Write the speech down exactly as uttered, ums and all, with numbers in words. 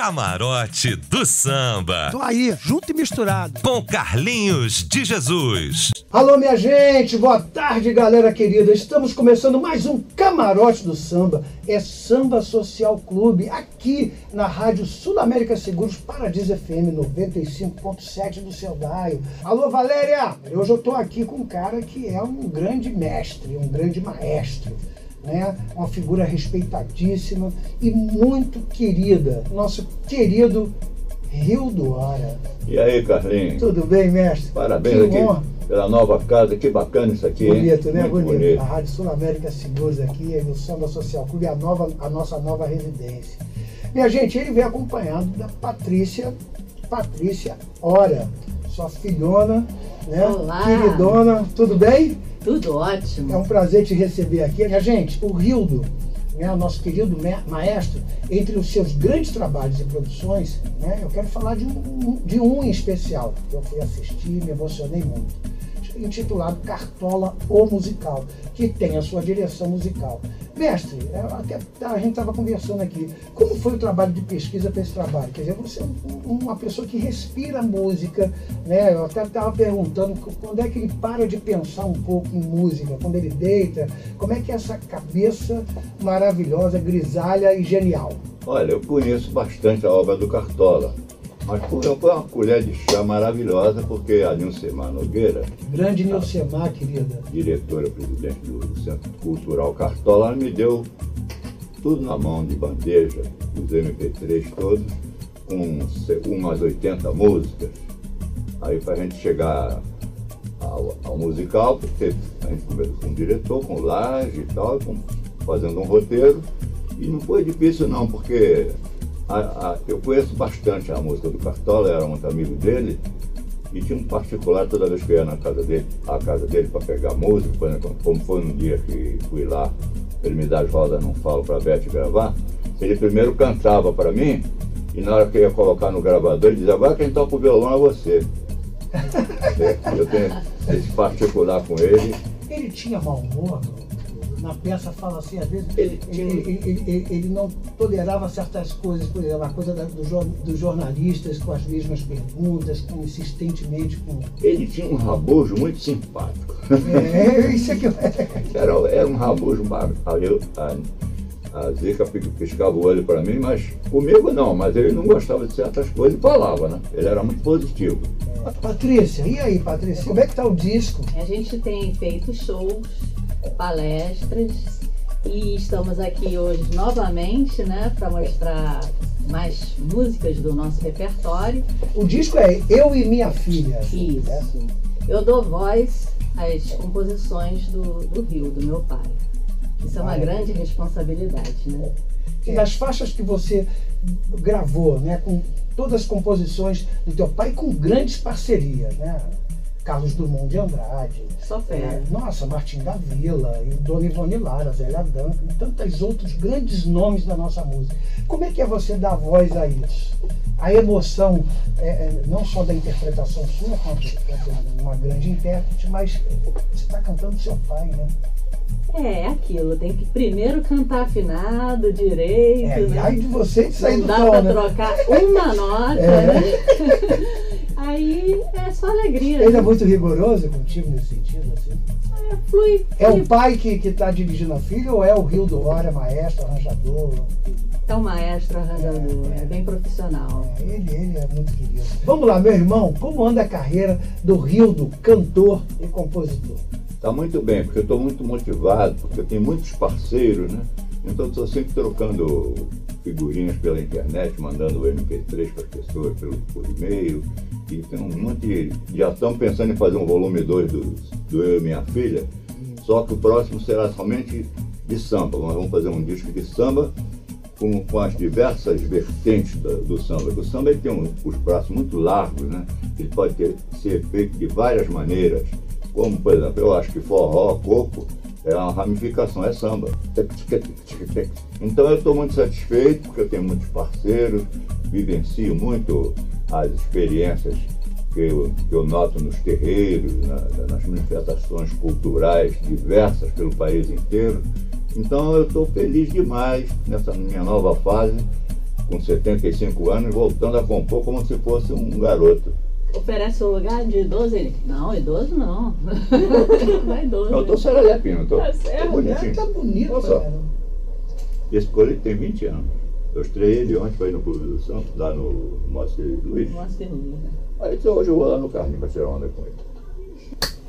Camarote do Samba. Tô aí, junto e misturado. Com Carlinhos de Jesus. Alô, minha gente, boa tarde, galera querida. Estamos começando mais um Camarote do Samba. É Samba Social Clube, aqui na Rádio Sul América Seguros, Paradiso F M noventa e cinco ponto sete do seu dial. Alô, Valéria! Hoje eu tô aqui com um cara que é um grande mestre, um grande maestro. Né? Uma figura respeitadíssima e muito querida, nosso querido Rildo Hora. E aí, Carlinhos? Tudo bem, mestre? Parabéns aqui pela nova casa, que bacana isso aqui, bonito, hein? Né? Muito Bonito, bonito. A Rádio Sul América Seguros aqui, no Samba Social Clube, a, nova, a nossa nova residência. Minha gente, ele vem acompanhado da Patrícia, Patrícia Hora, sua filhona, né? Olá. Queridona, tudo bem? Tudo ótimo. É um prazer te receber aqui. Minha gente, o Rildo, né, o nosso querido maestro, entre os seus grandes trabalhos e produções, né, eu quero falar de um, de um em especial, que eu fui assistir e me emocionei muito, intitulado Cartola, o Musical, que tem a sua direção musical. Mestre, até a gente estava conversando aqui, como foi o trabalho de pesquisa para esse trabalho? Quer dizer, você é uma pessoa que respira música, né? Eu até estava perguntando quando é que ele para de pensar um pouco em música, quando ele deita, como é que é essa cabeça maravilhosa, grisalha e genial? Olha, eu conheço bastante a obra do Cartola, mas foi uma colher de chá maravilhosa, porque a Nilcemar Nogueira, grande Nilcemar, querida, diretora-presidente do Centro Cultural Cartola, ela me deu tudo na mão, de bandeja, os M P três todos, com umas oitenta músicas. Aí para a gente chegar ao, ao musical, porque a gente conversou com o diretor, com o Laje e tal, com, fazendo um roteiro, e não foi difícil não, porque A, a, eu conheço bastante a música do Cartola, eu era muito amigo dele, e tinha um particular toda vez que eu ia na casa dele, a casa dele para pegar música, por exemplo, como foi no dia que fui lá, ele me dá as rodas, não falo, para a Beth gravar, ele primeiro cantava para mim, e na hora que eu ia colocar no gravador, ele dizia, agora quem toca o violão é você. Eu tenho esse particular com ele. Ele tinha mau humor? Na peça fala assim, às vezes ele, ele, ele, ele, ele não tolerava certas coisas, por exemplo, a coisa da, do, dos jornalistas com as mesmas perguntas, com, insistentemente com... Ele tinha um rabujo muito simpático. É, isso é que eu... era, era um rabujo, a, a, a Zica piscava o olho para mim, mas comigo não, mas ele não gostava de certas coisas e falava, né? Ele era muito positivo. É. Patrícia, e aí, Patrícia, como é que tá o disco? A gente tem feito shows, palestras, e estamos aqui hoje novamente, né, para mostrar mais músicas do nosso repertório. O disco é Eu e Minha Filha. Isso. Né? Eu dou voz às composições do, do Rio, do meu pai. Isso é uma ah, grande responsabilidade, né? E das faixas que você gravou, né, com todas as composições do teu pai, com grandes parcerias, né? Carlos Drummond de Andrade, Só é, nossa, Martim da Vila, e Dona Ivone Lara, Zélia Duncan, e tantos outros grandes nomes da nossa música. Como é que é você dar voz a isso? A emoção, é, é, não só da interpretação sua, quanto uma grande intérprete, mas você está cantando seu pai, né? É, aquilo, tem que primeiro cantar afinado, direito, é, né? E aí de você de sair não do dá tom, pra né? trocar uma nota, é. né? Aí é só alegria. Ele né? é muito rigoroso contigo nesse sentido, assim? É, flui. É o pai que está dirigindo a filha ou é o Rildo Hora, maestro, arranjador? É um maestro arranjador, é, é bem profissional. É, ele, ele é muito querido. Vamos lá, meu irmão, como anda a carreira do Rildo, cantor e compositor? Está muito bem, porque eu estou muito motivado, porque eu tenho muitos parceiros, né? Então estou sempre trocando figurinhas pela internet, mandando o M P três para as pessoas pelo, por e-mail. E tem um monte de... Já estamos pensando em fazer um volume dois do, do Eu e Minha Filha, só que o próximo será somente de samba. Nós vamos fazer um disco de samba com, com as diversas vertentes do, do samba. Porque o samba ele tem um, os braços muito largos, né? Ele pode ter, ser feito de várias maneiras. Como, por exemplo, eu acho que forró, coco, é uma ramificação, é samba. Então eu estou muito satisfeito, porque eu tenho muitos parceiros, vivencio muito as experiências que eu, que eu noto nos terreiros, na, nas manifestações culturais diversas pelo país inteiro. Então eu estou feliz demais nessa minha nova fase com setenta e cinco anos, voltando a compor como se fosse um garoto. Oferece um lugar de idoso? Ele, não, idoso não. Não é idoso. Eu estou serelepinho, não estou? Tá certo, bonitinho. Tá bonito, Olha só. cara. Esse colete tem vinte anos. Eu estreiei ele ontem para ir no Clube do Santos, lá no Moacir Luiz. Nossa, que lindo. Aí então, hoje eu vou lá no carrinho para tirar onda com ele.